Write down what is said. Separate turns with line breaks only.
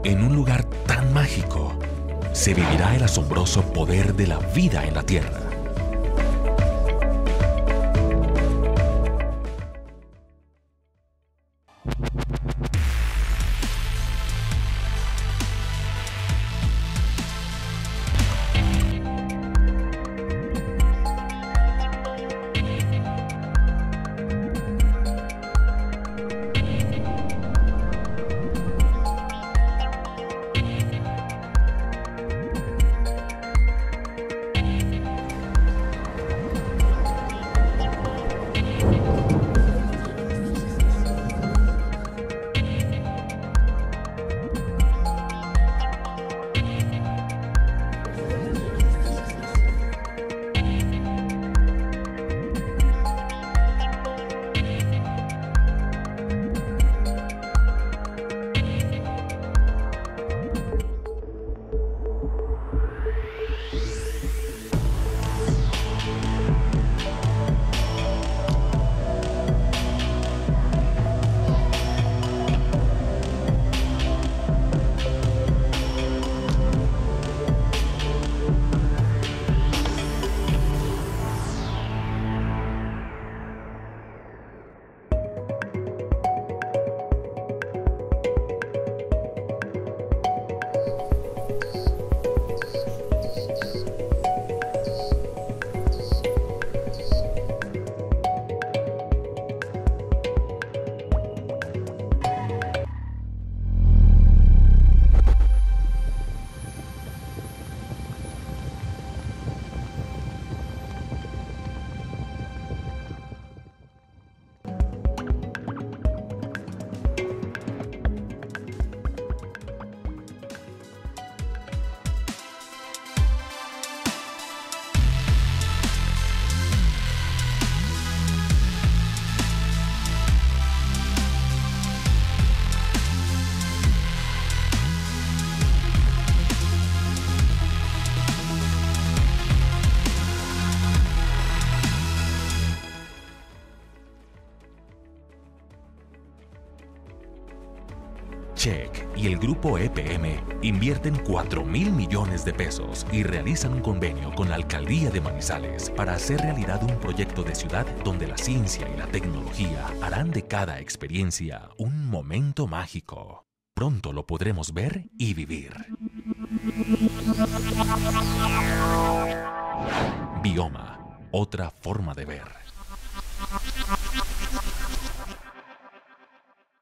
En un lugar tan mágico, se vivirá el asombroso poder de la vida en la Tierra. Check y el grupo EPM invierten 4.000 millones de pesos y realizan un convenio con la Alcaldía de Manizales para hacer realidad un proyecto de ciudad donde la ciencia y la tecnología harán de cada experiencia un momento mágico. Pronto lo podremos ver y vivir. Bioma, otra forma de ver.